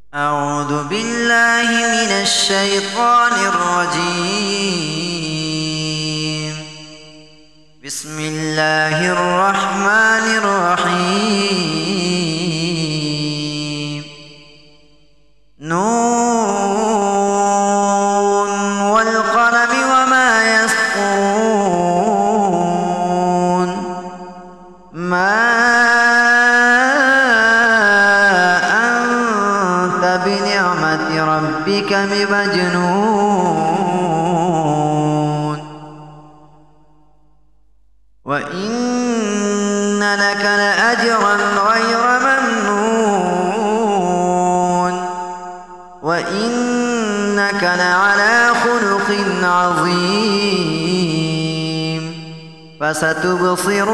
أعوذ بالله من الشيطان الرجيم. بسم الله الرحمن الرحيم. نون والقلم وما يسطرون. ما أنت بنعمة ربك بمجنون وإن لك لأجرا غير ممنون وإنك لعلى خلق عظيم. فستبصر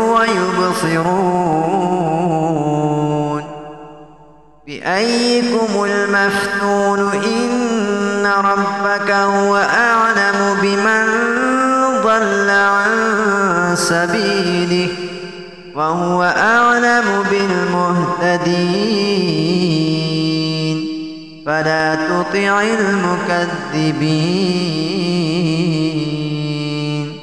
ويبصرون بأيكم المفتون إن ربك هو أعلم بمن ضل عن سبيله وهو أعلم بالمهتدين. فلا تطع المكذبين.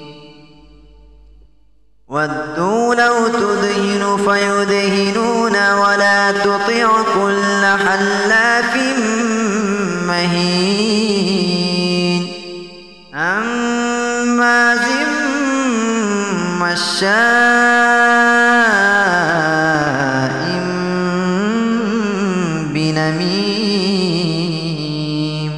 ودوا لو تدهن فيدهنون ولا تطع كل حلاف مهين هماز مشاء بنميم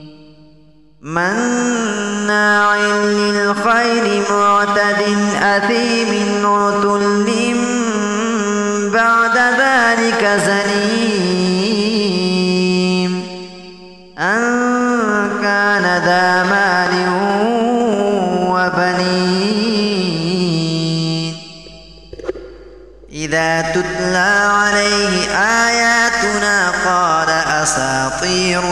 مناع للخير معتد أثيم عتل بعد ذلك زنيم أن كان ذا مال وبنين. إذا تتلى عليه آياتنا قال أساطير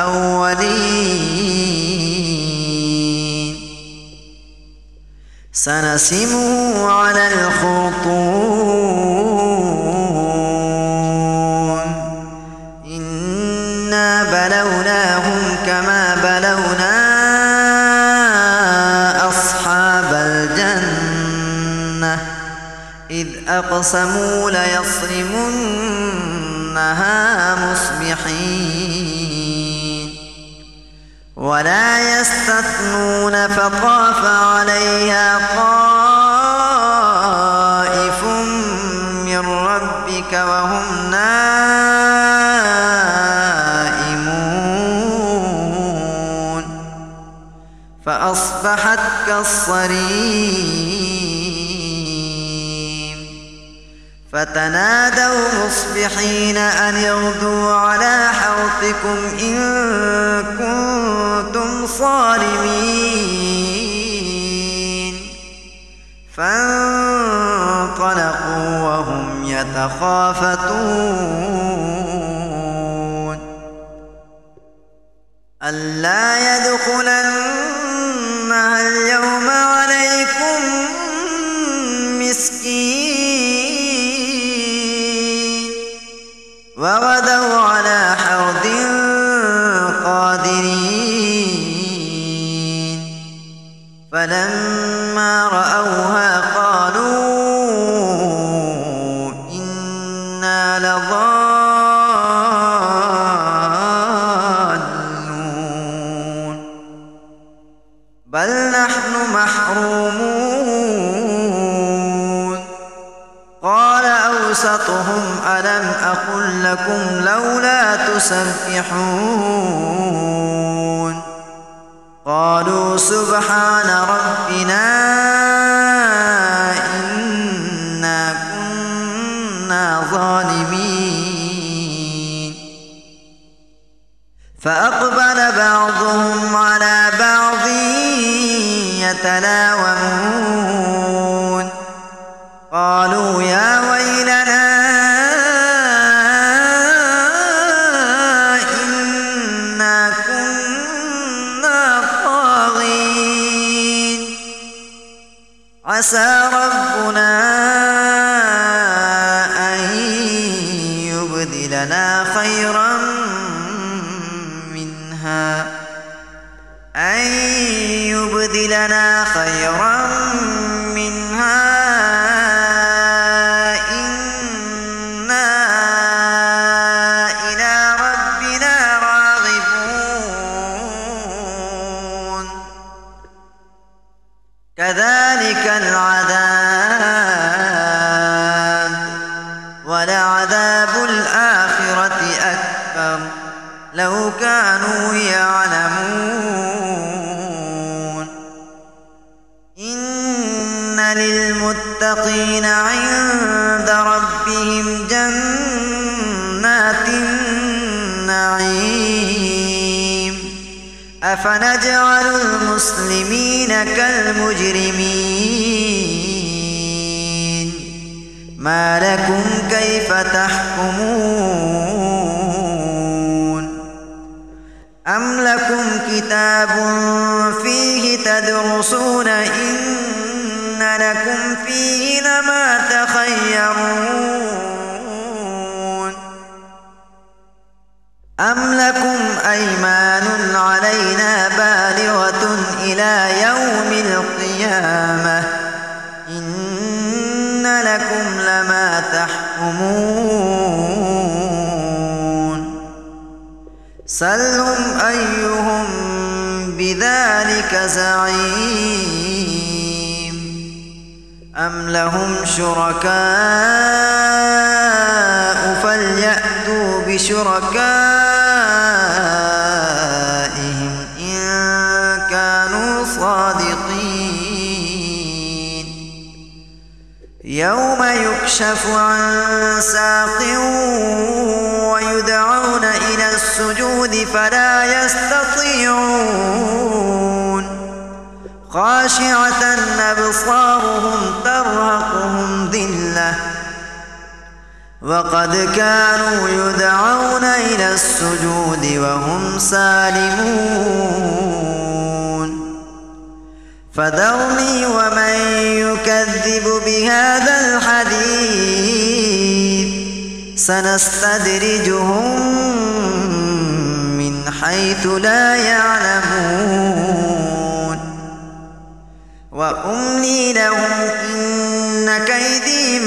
الأولين. سنسمه على الخرطوم إنا بلوناهم كما بلونا أصحاب الجنة إذ أقسموا ليصرمنها مصبحين ولا يستثنون فطاف عليها طائف من ربك وهم نائمون فأصبحت كالصريم. فتنادوا مصبحين أن اغدوا على حرثكم إن كنتم صارمين. فانطلقوا وهم يتخافتون ألا يدخلنها اليوم عليكم مسكين وغدوا على حرد قادرين. فلما رأوها قالوا إنا لضالون بل نحن محرومون. قال أوسطهم ألم أقل لكم لولا تسبحون قالوا سبحان ربنا إنا كنا ظالمين. فأقبل بعضهم على بعض يتلاومون قالوا يا ويلنا إنا كنا طاغين عسى ربنا أن يبدلنا خيرا لنا خيرا منها إنا إلى ربنا راغبون كذلك العذاب ولعذاب الآخرة أكبر لو كانوا يعلمون إن للمتقين عند ربهم جنات النعيم أفنجعل المسلمين كالمجرمين ما لكم كيف تحكمون أم لكم كتاب فيه تدرسون إن لكم فيه لما تخيرون أم لكم أيمان علينا بالغة إلى يوم القيامة إن لكم لما تحكمون سلهم أيهم بذلك زعيم أم لهم شركاء فليأتوا بشركائهم إن كانوا صادقين يوم يكشف عن ساق ويدعون إلى السجود فلا يستطيعون خاشعة أبصارهم ترهقهم ذلة وقد كانوا يدعون إلى السجود وهم سالمون فذرني ومن يكذب بهذا الحديث سنستدرجهم من حيث لا يعلمون وأملي لهم إن كيدي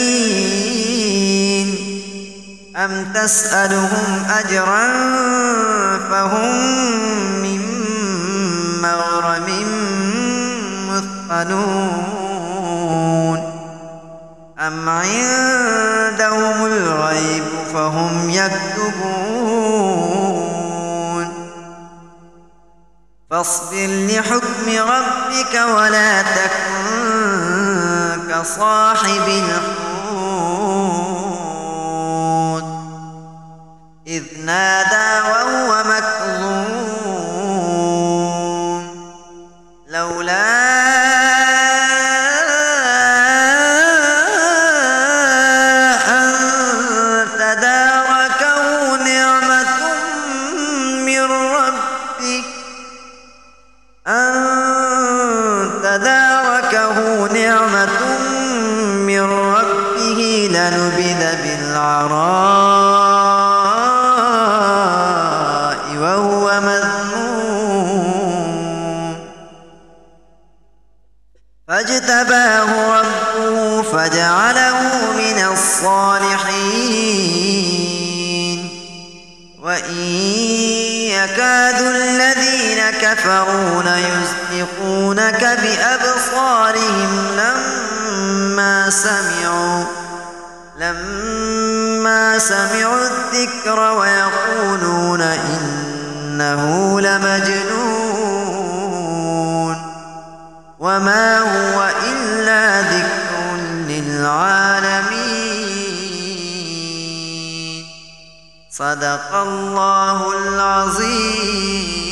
متين أم تسألهم أجرا فهم من مغرم مثقلون أم عندهم الغيب فهم يكتبون فاصبر لحكم ربك ولا تكن كصاحب الحوت إذ نادى وهو مكظوم لولا لنبذ بالعراء وهو مذموم فاجتباه ربه فجعله من الصالحين وإن يكاد الذين كفروا ليزلقونك بأبصارهم لما سمعوا الذكر ويقولون إنه لمجنون وما هو إلا ذكر للعالمين صدق الله العظيم.